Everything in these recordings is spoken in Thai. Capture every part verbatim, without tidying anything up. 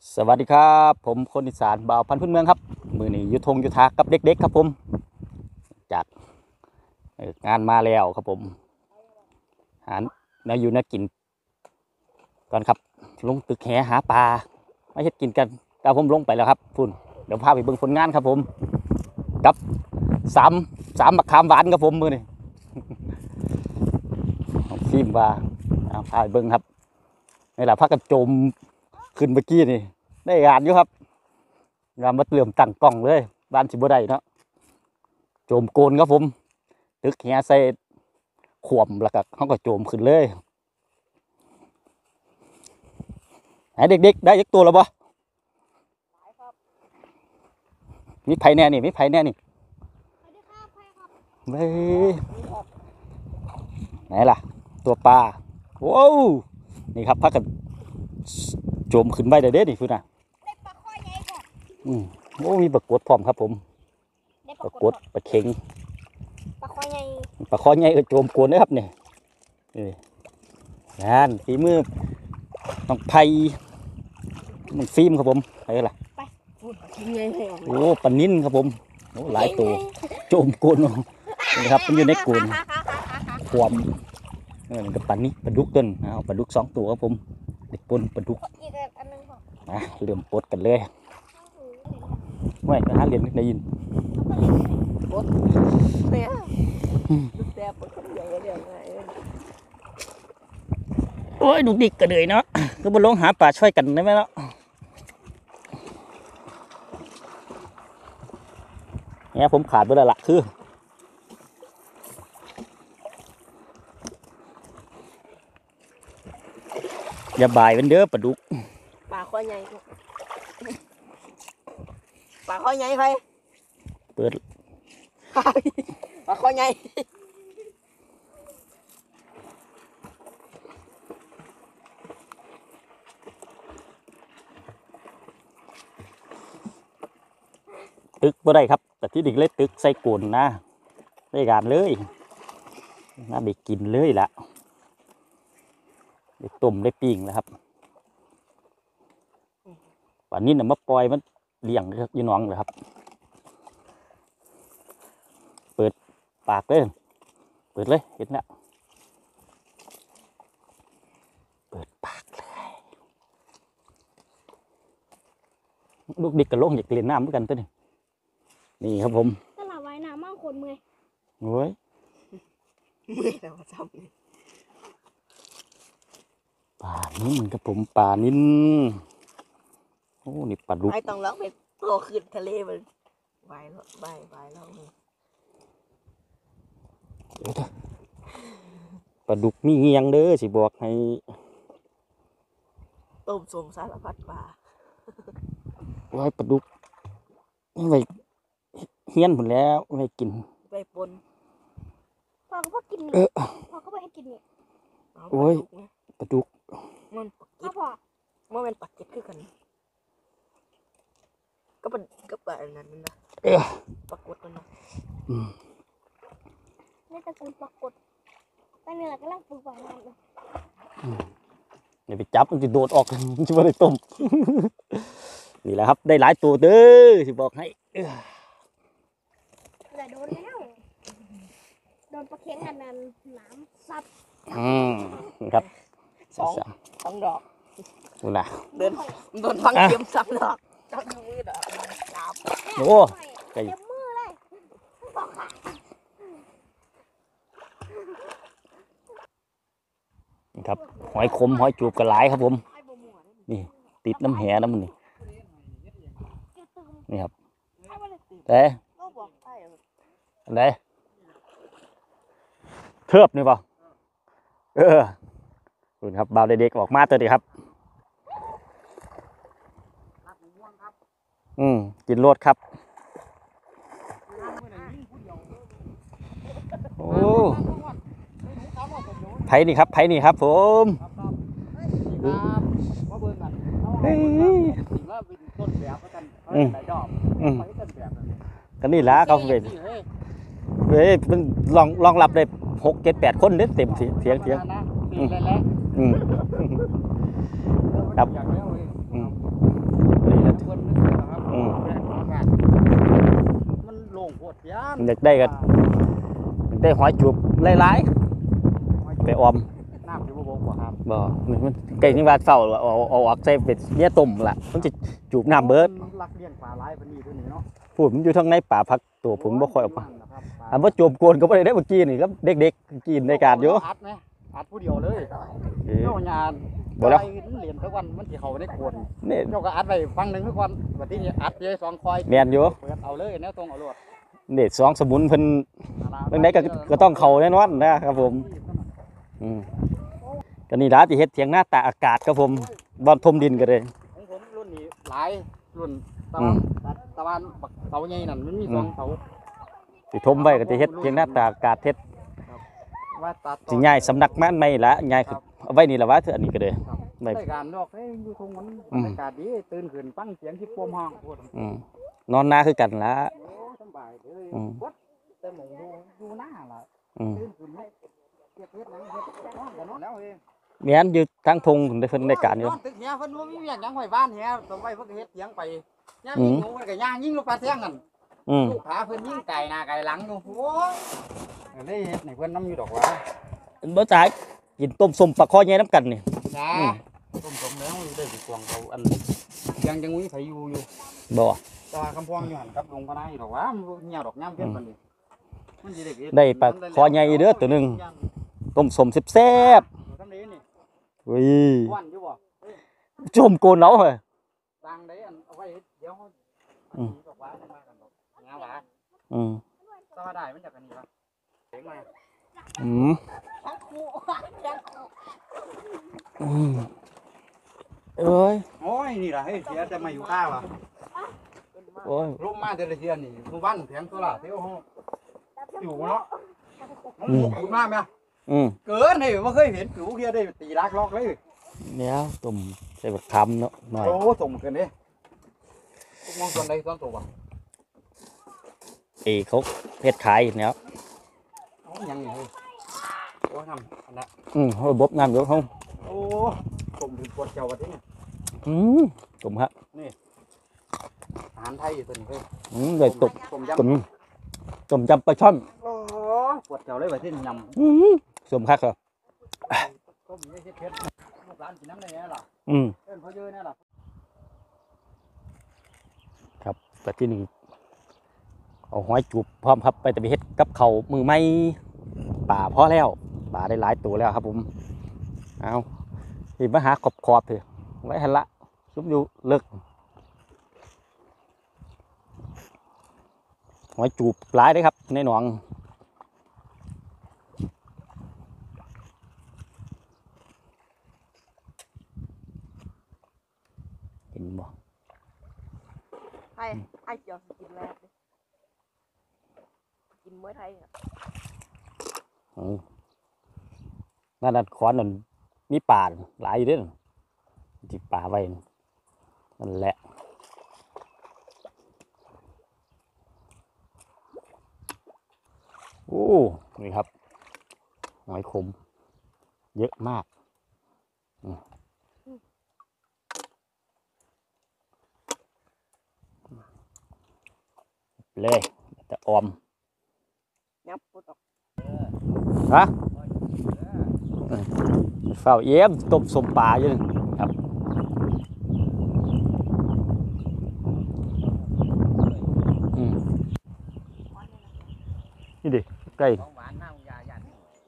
สวัสดีครับผมคนอีสานบ่าวพันธุ์พื้นเมืองครับมือนี้ยุทงยุทธากับเด็กๆครับผมจากงานมาแล้วครับผมหาแนวอยู่แนวกินก่อนครับลงตึกแหหาปลาไม่เห็ดกินกันแต่ผมลงไปแล้วครับพุ่นเดี๋ยวพาไปเบิ่งผลงานครับผมกับสามสามมะขามหวานครับผมมือนี้ฟิล์มว่าพาไปเบิ่งครับนี่แหละพักกันจมขึ้นเมื่อกี้นี่ได้งานอยู่ครับงานมาเตรียมตั้งกล้องเลยบ้านสิบ่ได้เนาะโจมโกนครับผมตึกแหใส่ขวมแล้วก็เขาก็โจมขึ้นเลยไอ้เด็กๆได้ยักตัวแล้วบ่มีไผ่แน่นี่มีไผ่แน่นี่เฮ้ยไหนล่ะตัวปลาว้าวนี่ครับพักกันโจมขึ้นไปได้เด็ดนี่คือน่ะอืมโอ้มีปลากดพร้อมครับผมปลากดปลาเค็งปลาคอใหญ่ปลาคอใหญ่เออโจมโกนนะครับเนี่ยงานฝีมือน้องไผ่มันฟิล์มครับผมไปละโอ้ปลานิ่นครับผมโอ้หลายตัวโจมโกนนี่ครับมันอยู่ในโกนขวมเออกับปลานี้ปลาดุกต้นเอาปลาดุกสองตัวครับผมเด็กปนปลาดุกนะเริ่มปดกันเลยไม่หาเรียนได้ยินโอ้ยดุกดิกกระเดยเนาะก็มาลงหาปลาช่วยกันได้ไหมเนาะเนี่ยผมขาดไปแล้วล่ะคืออย่าบ่ายเป็นเด้อปลาดุกปลาข้อใหญ่ปลาข้อใหญ่ใครเปิดปลาข้อใหญ่ตึกบ่ได้ครับแต่ที่ดิกเล็กตึกใส่กุนนะได้การเลยน่าได้กินเลยละได้ต้มได้ปิ้งนะครับป่านนี้น่ะมาปล่อยมันเลี้ยงเลยครับยี่น้องเลยครับเปิดปากเลยเปิดเลยเห็นแล้วเปิดปากเลยลูกดิกกระโลงอยากเล่นน้ำเหมือนกันตัวนี้นี่ครับผมตลาดไว้น้ำมั่งคนเมื่อยโอ้ยเมื่อยแล้วจำปลานิ่นครับผมปลานิ่นโอ้นี่ปลาดุกไอ้ต้องร้องเป็นโตขึ้นทะเลมันใบแล้วใบใบแล้วปลาดุกมีเงียงเด้อสิบอกให้ต้มส้มสารพัดปลาไว้ปลาดุกไว้เฮี้ยนหมดแล้วไว้กินไปปนพอเขาพอกินพอเขาไปให้กินเนี่ยโอ้ยปลาดุกมันก็พอมันเป็นปักเก็ตขึ้นกันก็เป็นก็แบบนั้นนะปรากฏกันนะนี่ตะกุนปรากฏตอนนี้เรากำลังปลูกไว้นานเลยเดี๋ยวไปจับมันจะโดดออกมันจะไม่ได้ต้มนี่แหละครับได้หลายตัวเด้อสิบอกให้แต่โดนแล้วโดนปลาเค็งอันนั้นน้ำซับอืมครับสองสองดอกดูนะเดินโดนฟังเข็มสองดอกจับมือดอกจับโอ้เต็มมือเลยนี่ครับหอยขมหอยจูบกระไหลครับผมนี่ติดน้ำแหน้ำมันนี่นี่ครับแต่อะไรเทิบนี่ป่ะเออคุณครับบ่าวเด็กๆออกมาตัวดีครับอืมกินรสครับโอ้ไผ่นี่ครับไผ่นี่ครับผมเฮ้ยอืมอืมกันนี่ละเขาเป็นเฮ้ยมันลองลองหลับได้หกเจ็ดแปดคนเด็ดเต็มเสียงเสียงเสียงอืมครับอยากได้ก็อยากได้หอยจูบหลายๆไปออมน้ำอยู่บ่บ่ครับบ่มันไก่นี่ว่าเฝ้าเอาเอาออกใส่เป็ดเนี้ยต้มล่ะมันจะจูบน้ำเบิดรักเลี้ยงปลาหลายปานนี้ตัวนี้เนาะพูดมันอยู่ทางในป่าพักตัวผมบ่ค่อยออกมาอันว่าโจมโกนก็บ่ได้ได้เมื่อกี้นี่ครับเด็กๆกินในการอยู่อัดไหมอัดผู้เดียวเลยเออเจ้าญาณบ่แล้วเหรียญทุกวันมันสิเข้าในโกนนี่เจ้าก็อัดไว้ฟังหนึงทุกวันบัดนี้อัดเลยสองคอยแม่นอยู่เปิดเอาเลยแนวตรงเอาโลดเด็ดสองสมุนเพิ่นเรื่องใดก็ก็ต้องเข้าแน่นอนนะครับผมอืมก็นี่ล่ะที่เฮ็ดเถียงหน้าตากอากาศครับผมบ่อนทมดินก็เลยของผมรุ่นนี้หลายรุ่นตะอืวันมตะวันบักเสาใหญ่นั่นมันมีสองเสาสิทมไว้ก็จะเฮ็ดเถียงหน้าตากอากาศเฮ็ดว่าตัดต่อสิย้ายสำนักมันไม่ละย้ายขึ้นเอาไว้นี่ล่ะว่าเถื่ออันนี้ก็เลยครับไม่ได้การดอกเฮ้ยอยู่ทงมันอืมบรรยากาศดีตื่นขึ้นฟังเสียงที่ปวมห้องพูดอืมนอนนาคือกันละโอ้สบายเลยอืมวัดแต่หมองดูดูหน้าล่ะอืมตื่นขึ้นให้เก็บเฮ็ดหนังเฮ็ดนอนก็นอนแล้วเองแม่นอยู่ทางทงได้เพิ่นได้การอยู่นอนตึกเฮียเพิ่นบ่มีเวียกหยังไว้บ้านเฮียสมัยเพิ่นก็เฮ็ดเถียงไปย่างอืยิมงหนูมันก็ย่างยิงลูกปลาเสียงกันอืมลูกขาเพิ่นยิงไก่หน้าไก่หลังอยู่โอ้ยก็เลยเฮ็ดให้เพิ่นนำอยู่ดอกว่าบ่จ่ายกินต้มส้มปลาคอใหญ่น้ำกันนี่จ้าอืมต้มสมแล้วได้สิกวางเขาอันเถียงจังมีไผอยู่อยู่บ่แต่ว่าคำพวงอยู่หั่นกับลุงพนายดอกว่ามันบ่เหี่ยวดอกย่ำเพิ่นปานนี้มันสิได้เฮ็ได้ปลาคอใหญ่เด้อตัวหนึงต้มส้มแซ่บทำนี้นี่ๆเฮ้ยวันอยู่บ่จมโกนเอาเฮ้ยตังได้อันเอาไว้เดี๋ยวเขาอืมดอกว่ามากันดอกงาหวาอืมถ้าว่าได้มันจะกันนี่วะเสียงมาอืมทั้งคู่ทั้งคู่อืมเอ้ยโอ้ยนี่ล่ะเฮ้ยเสียจะมาอยู่ข้าวะโอ้ยลมมาแต่ละเทียนี่ทุกวันแผงตัวละเที่ยวห้องอยู่เนาะมันบุกบุกมากไหมอืมเกินเลยว่าเคยเห็นผิวเทียได้ตีลักล็อกเลยเดี๋ยวต้มใส่บักคำเนาะหน่อยโอ้ส่งเกินเลยทุกมองส่วนใดส่วนตัววะเอ้เขาเฮ็ดขายเนี่ยเอายังไงโอ้ทำอันนั้นอืมเขาบบน้ำอยู่เขาโอ้ส่งถึงปวดเจ้าวันนี้อืมต้มฮะอาหารไทยอยู่ตัวนี้เฮ้ยอืมได้ต้มต้มยำต้มต้มจำปลาช่อนโอ้ปวดเจ้าเลยแบบที่ยำอืมสมคักเหรอต้มไม่ใช่เผ็ดลูกหลานกินน้ำได้ไงล่ะอืมเอิ้นเขาเยอะแน่ล่ะครับแต่ที่นี่เอาหอยจูบพร้อมครับไปแต่ไปเฮ็ดกับเขาวมือไม่ป่าพอแล้วป่าได้หลายตัวแล้วครับผมเอาอีมาหาขอบขอบเถอะไว้หันละซุปอยู่เลิกหอยจูบหลายเด้อครับในหนองเห็นบ่ไอ้ไอ้เจียวสกินแรกดิกินมื้อไทยอะอืมนั่นนั่นขอนนั่นมีป่าหลายอยู่เด้อที่ป่าไว้นั่นแหละโอ้นี่ครับหอยขมเยอะมากอืมเลยจะออมยับปุ๊ดออกฮะเฝ้าเยี่ยมต้มสมปลาอยู่นี่ครับอืมนี่ดิใกล้ของหวานน้ำยาหยาด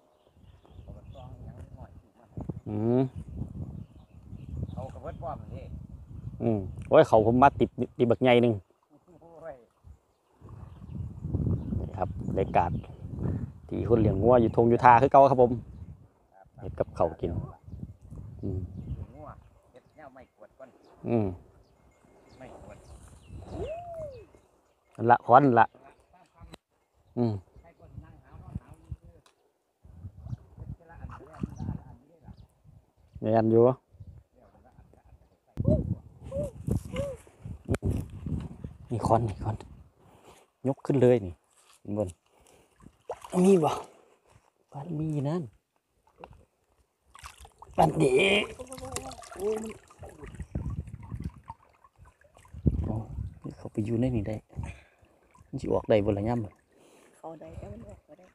เอากระตองยังหน่อยอืมเอากระเบิดป้อมนี่อืมโอ้ยเขาผมมาติดติดบักใหญ่หนึ่งโอ้ยนี่ครับรายการที่คนเลี้ยงงัวอยู่ทงอยู่ทาคือเก่าครับผมเห็ดกับเขาวกินอืมงัวเฮ็ดแนวไม่กวดก่อนอืมไม่กวดนั่นละขอนนั่นละอืมให้คนนั่งหาวนอนหาวนี่คือเฮ็ดทีละอันทีละอันทีละอันนี่ล่ะเนียนอยู่นี่คอนนี่คอนยกขึ้นเลยนี่เห็นบนมีบ่บ้านมีนั่นบ้านเด็กโอ้นี่เขาไปอยู่ในนี่ได้มันจะออกได้บนระยำเขาได้แต่มันออกก็ได้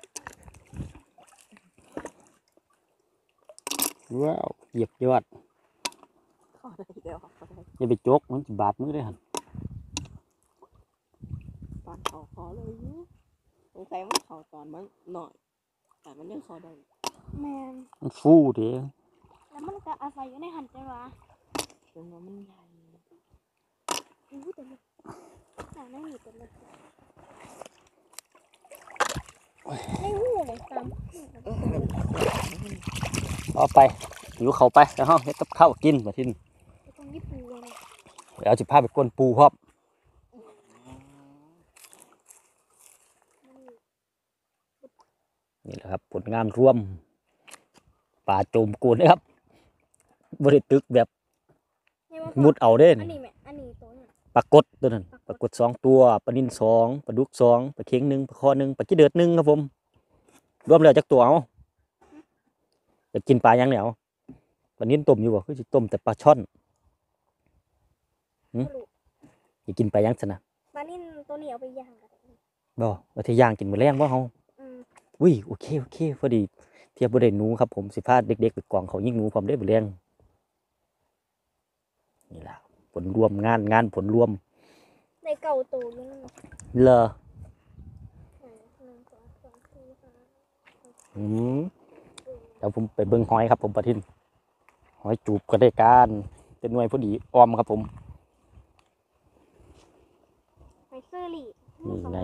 ว้าวเหยียบยอดเขาได้แต่ออกก็ได้อย่าไปจกมันจะบาดมือได้หันตอนเขาเขาเลยสงสัยมันเขาตอนมันหน่อยแต่มันยังเขาได้แมนมันฟูเด้แล้วมันก็อาศัยอยู่ในหันใจวะจนว่ามันใหญ่อู้แต่เลยแต่ไม่มีแต่เลยไม่หูเลยตามเอาไปอยู่เขาไปแล้วเฮาเฮ็ดกับข้าวกินมาทินตรงญี่ปุ่นเลยเดี๋ยวสิพาไปกวนปูพร้อมนี่แหละครับผลงานร่วมป่าโจมโกนนะครับบริตึกแบบมุดเอาเด้อันนนี้แม่อันนี้ตัวเนี่ยปลากดตัวนั้นปลากดสองตัวปลานิ่นสองปลาดุกสองปลาเค็งหนึ่งปลาคอหนึ่งปลากี้เดือดหนึ่งครับผมรวมแล้วจักตัวเอาจะกินปลายังเนี่ยเอาปลานิ่นต้มอยู่บ่คือสิต้มแต่ปลาช่อนจะกินปลายังซะนะปลานิ่นตัวนี้เอาไปย่างกันบ่ว่าที่ย่างกินมื้อแรงบ่เฮาอืมอุ้ยโอเคโอเคพอดีเทียบบ่ได้หนูครับผมสิพาเด็กๆไปกองเขายิงหนูพร้อมได้มื้อแรงนี่ล่ะผลรวมงานงานผลรวมในเก่าตัวอยู่นั่นเลอหนึ่งสองสามสี่ห้าอืมเดี๋ยวผมไปเบิ่งหอยครับผมปะทินหอยจูบก็ได้การเป็นหน่วยพอดีออมครับผมไปเซอร์ลี่นี่ไง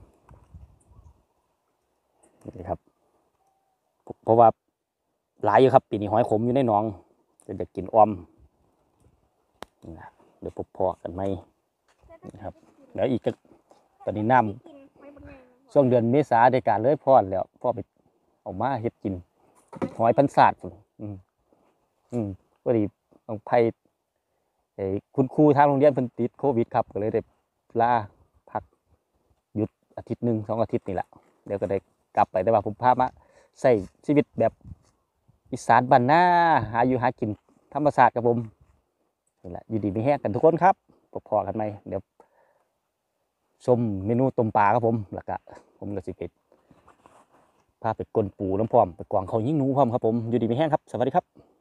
นี่ครับเพราะว่าหลายอยู่ครับปีนี้หอยขมอยู่ในหนองจะจะกินออมนี่นะเดี๋ยวพบพอกันไหมนี่ครับเดี๋ยวอีกก็ตอนนี้น้ำกินไว้บนแรงช่วงเดือนเมษาได้การเลยพอดแล้วพ่อไปเอามาเฮ็ดกินหอยพันศาสตร์พุ่นอืมอืมพอดีต้องไผไอ้คุณครูทางโรงเรียนเพิ่นติดโควิดครับก็เลยได้ลาพักหยุดอาทิตย์หนึ่งสองอาทิตย์นี่แหละเดี๋ยวก็ได้กลับไปแต่ว่าผมพามาใช้ชีวิตแบบอีสานบ้านนาหาอยู่หากินธรรมชาติครับผมนี่แหละอยู่ดีมีแห้งกันทุกคนครับพอๆกันไหมเดี๋ยวชมเมนูต้มปลาครับผมแล้วก็ผมก็สิไปพาไปกลนปูน้ำพร้อมไปกวางเขายิ่งหนูพร้อมครับผมอยู่ดีมีแห้งครับสวัสดีครับ